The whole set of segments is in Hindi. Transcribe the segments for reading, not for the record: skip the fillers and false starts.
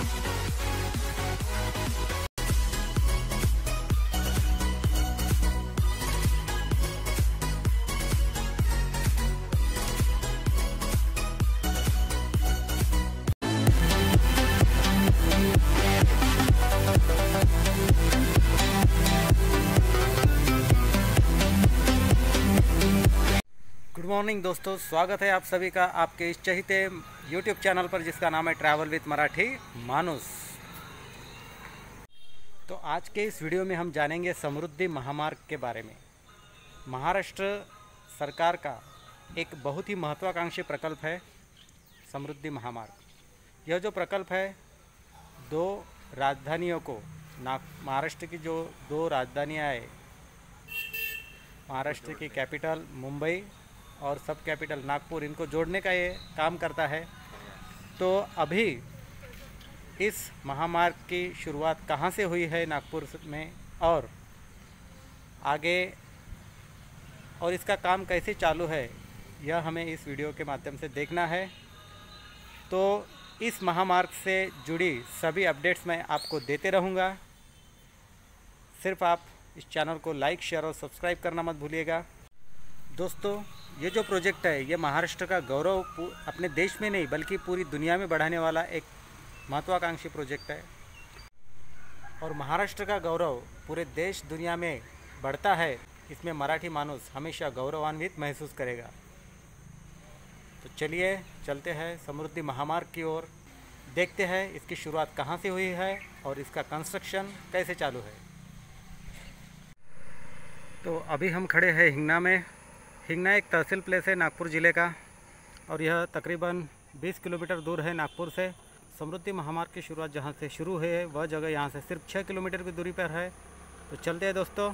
गुड मॉर्निंग दोस्तों, स्वागत है आप सभी का आपके इस चहीते यूट्यूब चैनल पर जिसका नाम है ट्रैवल विद मराठी मानुस। तो आज के इस वीडियो में हम जानेंगे समृद्धि महामार्ग के बारे में। महाराष्ट्र सरकार का एक बहुत ही महत्वाकांक्षी प्रकल्प है समृद्धि महामार्ग। यह जो प्रकल्प है दो राजधानियों को महाराष्ट्र की जो दो राजधानियाँ है, महाराष्ट्र की कैपिटल मुंबई और सब कैपिटल नागपुर, इनको जोड़ने का ये काम करता है। तो अभी इस महामार्ग की शुरुआत कहाँ से हुई है नागपुर में और आगे और इसका काम कैसे चालू है, यह हमें इस वीडियो के माध्यम से देखना है। तो इस महामार्ग से जुड़ी सभी अपडेट्स मैं आपको देते रहूँगा। सिर्फ आप इस चैनल को लाइक, शेयर और सब्सक्राइब करना मत भूलिएगा। दोस्तों, ये जो प्रोजेक्ट है ये महाराष्ट्र का गौरव अपने देश में नहीं बल्कि पूरी दुनिया में बढ़ाने वाला एक महत्वाकांक्षी प्रोजेक्ट है। और महाराष्ट्र का गौरव पूरे देश दुनिया में बढ़ता है, इसमें मराठी मानुस हमेशा गौरवान्वित महसूस करेगा। तो चलिए चलते हैं समृद्धि महामार्ग की ओर, देखते हैं इसकी शुरुआत कहाँ से हुई है और इसका कंस्ट्रक्शन कैसे चालू है। तो अभी हम खड़े हैं हिंगना में। हिंगना एक तहसील प्लेस है नागपुर ज़िले का और यह तकरीबन 20 किलोमीटर दूर है नागपुर से। समृद्धि महामार्ग की शुरुआत जहाँ से शुरू है वह जगह यहाँ से सिर्फ 6 किलोमीटर की दूरी पर है। तो चलते हैं दोस्तों।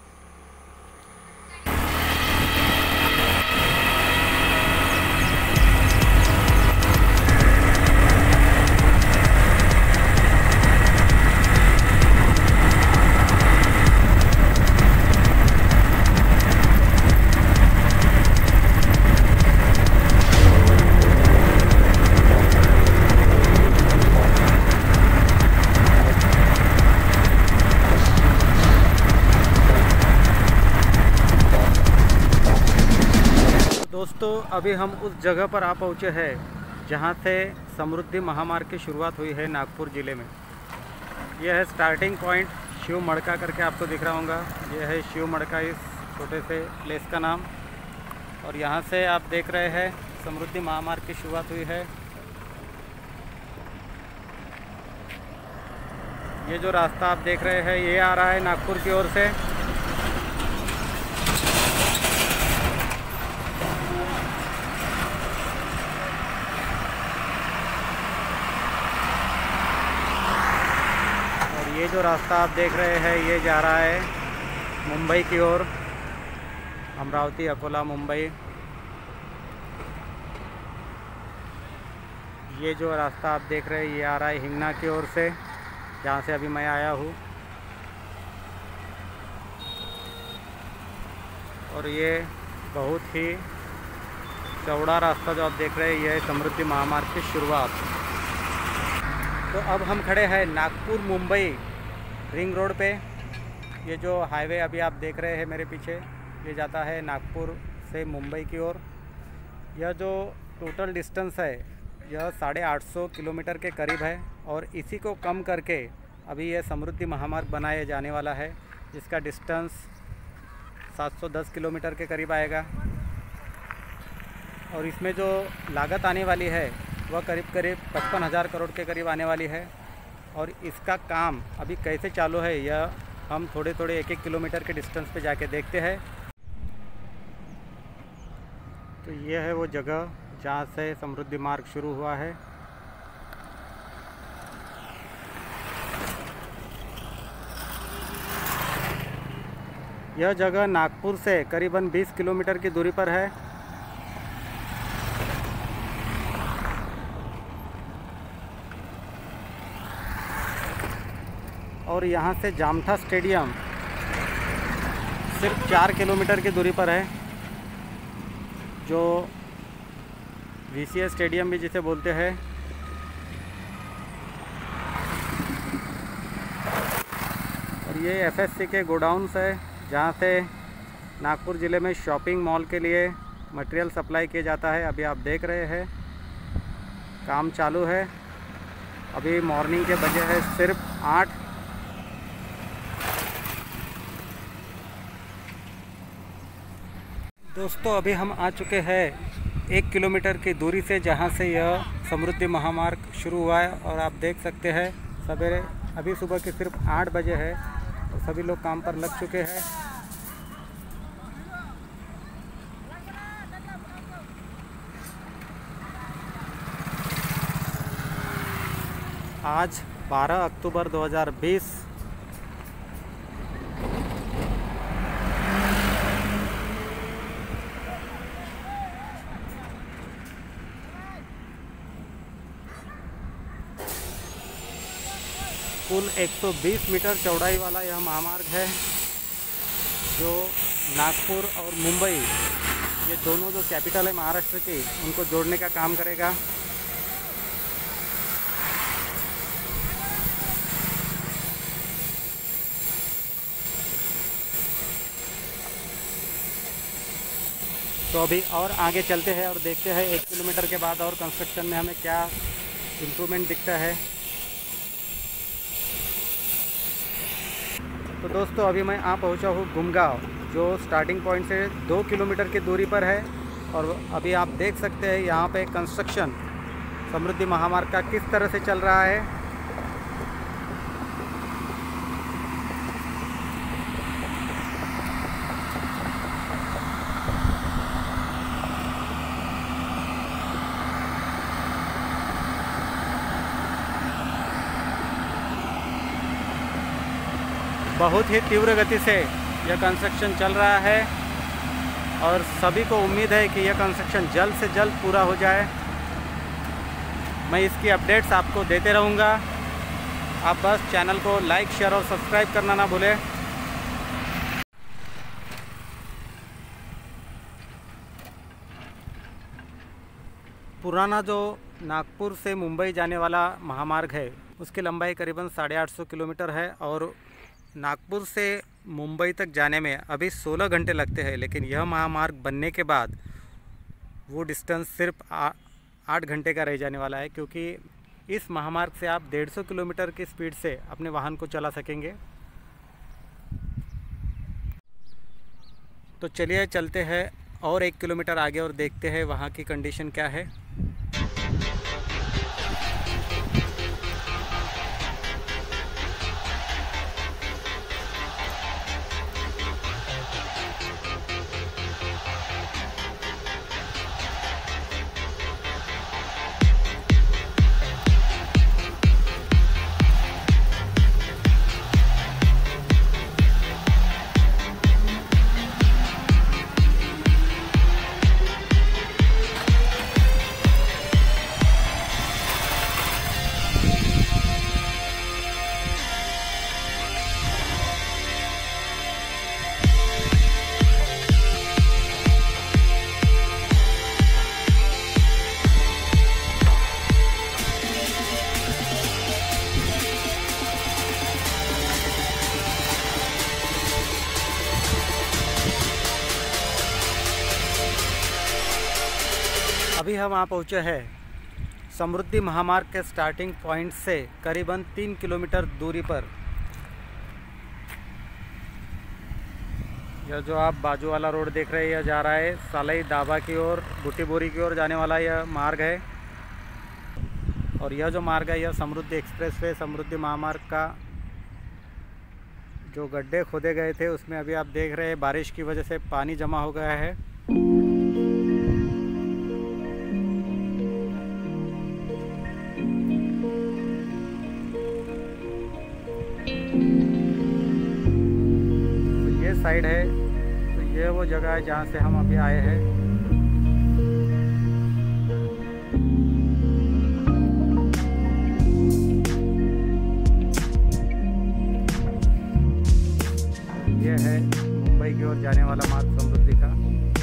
दोस्तों, अभी हम उस जगह पर आ पहुँचे हैं जहाँ से समृद्धि महामार्ग की शुरुआत हुई है नागपुर ज़िले में। यह है स्टार्टिंग पॉइंट, शिव मड़का करके आपको दिख रहा होगा। यह है शिव मड़का, इस छोटे से प्लेस का नाम। और यहाँ से आप देख रहे हैं समृद्धि महामार्ग की शुरुआत हुई है। ये जो रास्ता आप देख रहे हैं ये आ रहा है नागपुर की ओर से। ये जो रास्ता आप देख रहे हैं ये जा रहा है मुंबई की ओर, अमरावती, अकोला, मुंबई। ये जो रास्ता आप देख रहे हैं ये आ रहा है हिंगना की ओर से, जहाँ से अभी मैं आया हूँ। और ये बहुत ही चौड़ा रास्ता जो आप देख रहे हैं ये है समृद्धि महामार्ग की शुरुआत। तो अब हम खड़े हैं नागपुर मुंबई रिंग रोड पे। ये जो हाईवे अभी आप देख रहे हैं मेरे पीछे ये जाता है नागपुर से मुंबई की ओर। यह जो टोटल डिस्टेंस है यह 850 किलोमीटर के करीब है और इसी को कम करके अभी यह समृद्धि महामार्ग बनाया जाने वाला है, जिसका डिस्टेंस 710 किलोमीटर के करीब आएगा। और इसमें जो लागत आने वाली है वह करीब 55,000 करोड़ के करीब आने वाली है। और इसका काम अभी कैसे चालू है यह हम थोड़े थोड़े 1-1 किलोमीटर के डिस्टेंस पे जाके देखते हैं। तो यह है वो जगह जहाँ से समृद्धि मार्ग शुरू हुआ है। यह जगह नागपुर से करीबन 20 किलोमीटर की दूरी पर है। और यहाँ से जामठा स्टेडियम सिर्फ 4 किलोमीटर की दूरी पर है, जो VCS स्टेडियम भी जिसे बोलते हैं। ये एफएससी के गोडाउन्स है जहाँ से नागपुर ज़िले में शॉपिंग मॉल के लिए मटेरियल सप्लाई किया जाता है। अभी आप देख रहे हैं काम चालू है। अभी मॉर्निंग के बजे है सिर्फ 8। दोस्तों अभी हम आ चुके हैं 1 किलोमीटर की दूरी से, जहाँ से यह समृद्धि महामार्ग शुरू हुआ है। और आप देख सकते हैं सवेरे अभी सुबह के सिर्फ 8 बजे है और सभी लोग काम पर लग चुके हैं। आज 12 अक्टूबर 2020। कुल 120 मीटर चौड़ाई वाला यह महामार्ग है जो नागपुर और मुंबई, ये दोनों जो कैपिटल है महाराष्ट्र की, उनको जोड़ने का काम करेगा। तो अभी और आगे चलते हैं और देखते हैं 1 किलोमीटर के बाद और कंस्ट्रक्शन में हमें क्या इम्प्रूवमेंट दिखता है। तो दोस्तों अभी मैं पहुंचा हूँ गुमगांव, जो स्टार्टिंग पॉइंट से 2 किलोमीटर की दूरी पर है। और अभी आप देख सकते हैं यहाँ पे कंस्ट्रक्शन समृद्धि महामार्ग का किस तरह से चल रहा है। बहुत ही तीव्र गति से यह कंस्ट्रक्शन चल रहा है और सभी को उम्मीद है कि यह कंस्ट्रक्शन जल्द से जल्द पूरा हो जाए। मैं इसकी अपडेट्स आपको देते रहूँगा। आप बस चैनल को लाइक, शेयर और सब्सक्राइब करना ना भूलें। पुराना जो नागपुर से मुंबई जाने वाला महामार्ग है उसकी लंबाई करीबन 850 किलोमीटर है और नागपुर से मुंबई तक जाने में अभी 16 घंटे लगते हैं। लेकिन यह महामार्ग बनने के बाद वो डिस्टेंस सिर्फ 8 घंटे का रह जाने वाला है, क्योंकि इस महामार्ग से आप 150 किलोमीटर की स्पीड से अपने वाहन को चला सकेंगे। तो चलिए चलते हैं और 1 किलोमीटर आगे और देखते हैं वहाँ की कंडीशन क्या है। अभी हम वहाँ पहुँचे हैं समृद्धि महामार्ग के स्टार्टिंग पॉइंट से करीबन 3 किलोमीटर दूरी पर। यह जो आप बाजू वाला रोड देख रहे हैं यह जा रहा है सालई दाबा की ओर, बुटीबोरी की ओर जाने वाला यह मार्ग है। और यह जो मार्ग है यह समृद्धि एक्सप्रेस वे, समृद्धि महामार्ग का जो गड्ढे खोदे गए थे उसमें अभी आप देख रहे हैं बारिश की वजह से पानी जमा हो गया है। साइड है तो ये वो जगह है जहाँ से हम अभी आए हैं। ये है मुंबई की ओर जाने वाला मार्ग समृद्धि का।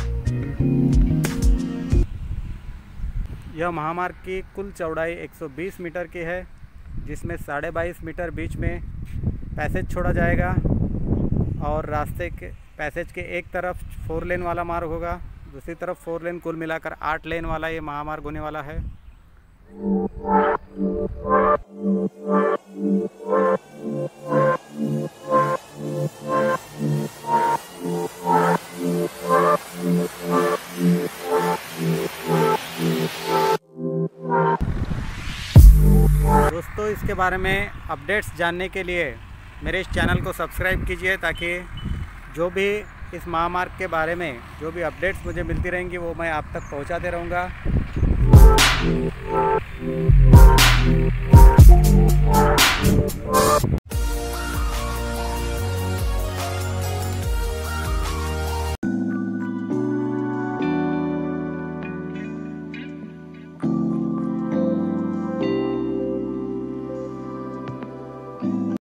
यह महामार्ग की कुल चौड़ाई 120 मीटर की है, जिसमें 22.5 मीटर बीच में पैसेज छोड़ा जाएगा और रास्ते के पैसेज के एक तरफ 4 लेन वाला मार्ग होगा, दूसरी तरफ 4 लेन, कुल मिलाकर 8 लेन वाला ये महामार्ग होने वाला है। दोस्तों, इसके बारे में अपडेट्स जानने के लिए मेरे इस चैनल को सब्सक्राइब कीजिए, ताकि जो भी इस महामार्ग के बारे में जो भी अपडेट्स मुझे मिलती रहेंगी वो मैं आप तक पहुंचाते रहूँगा।